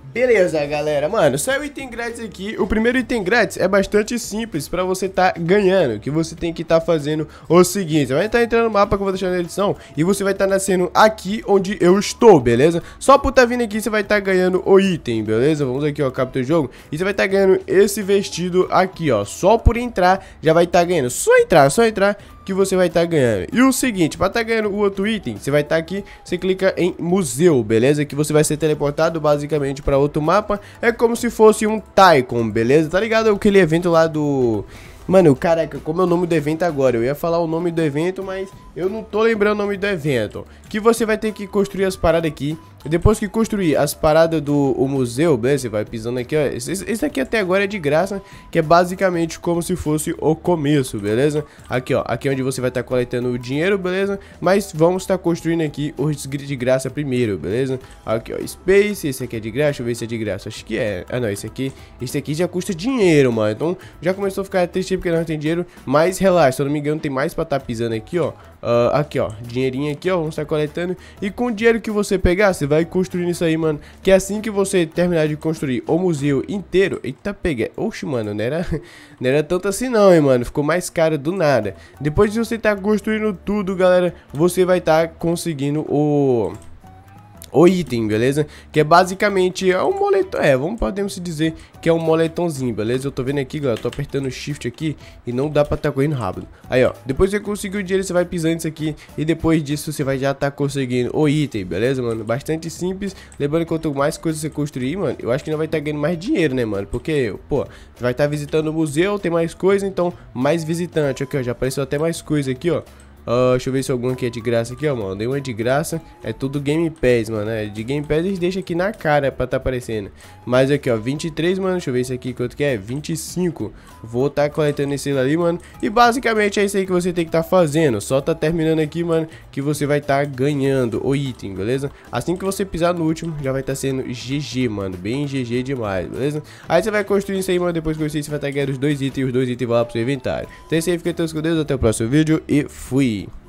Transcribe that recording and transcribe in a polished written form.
Beleza, galera, mano, saiu item grátis aqui. O primeiro item grátis é bastante simples pra você tá ganhando. O que você tem que tá fazendo o seguinte: você vai estar entrando no mapa que eu vou deixar na edição e você vai estar nascendo aqui onde eu estou, beleza? Só por tá vindo aqui você vai estar ganhando o item, beleza? Vamos aqui, ó, captura o jogo. E você vai estar ganhando esse vestido aqui, ó. Só por entrar já vai estar ganhando. Só entrar que você vai estar ganhando. E o seguinte, para estar ganhando o outro item, você vai estar aqui, você clica em museu, beleza? Que você vai ser teleportado basicamente para outro mapa. É como se fosse um Tycoon, beleza? Tá ligado? Aquele evento lá do... Mano, caraca, como é o nome do evento agora? Eu ia falar o nome do evento, mas eu não tô lembrando o nome do evento. Que você vai ter que construir as paradas aqui. E depois que construir as paradas do museu, beleza? Você vai pisando aqui, ó. Esse aqui até agora é de graça, que é basicamente como se fosse o começo, beleza? Aqui, ó. Aqui é onde você vai estar coletando o dinheiro, beleza? Mas vamos estar construindo aqui os de graça primeiro, beleza? Aqui, ó. Space, esse aqui é de graça. Deixa eu ver se é de graça. Acho que é. Ah, não. Esse aqui já custa dinheiro, mano. Então já começou a ficar triste porque não tem dinheiro, mas relaxa, se eu não me engano tem mais pra tá pisando aqui, ó. Aqui, ó, dinheirinho aqui, ó, vamos estar coletando. E com o dinheiro que você pegar, você vai construindo isso aí, mano. Que assim que você terminar de construir o museu inteiro... Eita, peguei. Oxe, mano, não era tanto assim não, hein, mano. Ficou mais caro do nada. Depois de você tá construindo tudo, galera, você vai estar conseguindo o item, beleza? Que é basicamente um moletom, podemos dizer que é um moletomzinho, beleza? Eu tô vendo aqui, galera, tô apertando o shift aqui e não dá pra tá correndo rápido. Aí, ó, depois que você conseguir o dinheiro, você vai pisando isso aqui e depois disso você vai já tá conseguindo o item, beleza, mano? Bastante simples, lembrando que quanto mais coisas você construir, mano, eu acho que não vai tá ganhando mais dinheiro, né, mano? Porque, pô, você vai tá visitando o museu, tem mais coisa, então mais visitante. Aqui, ó, já apareceu até mais coisa aqui, ó. Deixa eu ver se algum aqui é de graça aqui, ó, mano. Nenhum é de graça. É tudo Game Pass, mano. De Game Pass eles deixam aqui na cara pra tá aparecendo. Mas aqui, ó, 23, mano. Deixa eu ver esse aqui quanto que é. 25. Vou tá coletando esse ali, mano. E basicamente é isso aí que você tem que tá fazendo. Só tá terminando aqui, mano, que você vai tá ganhando o item, beleza? Assim que você pisar no último, já vai tá sendo GG, mano. Bem GG demais, beleza? Aí você vai construir isso aí, mano. Depois que você vai tá ganhando os dois itens. E os dois itens vão lá pro seu inventário. Então é isso aí, fica todos com Deus. Até o próximo vídeo e fui.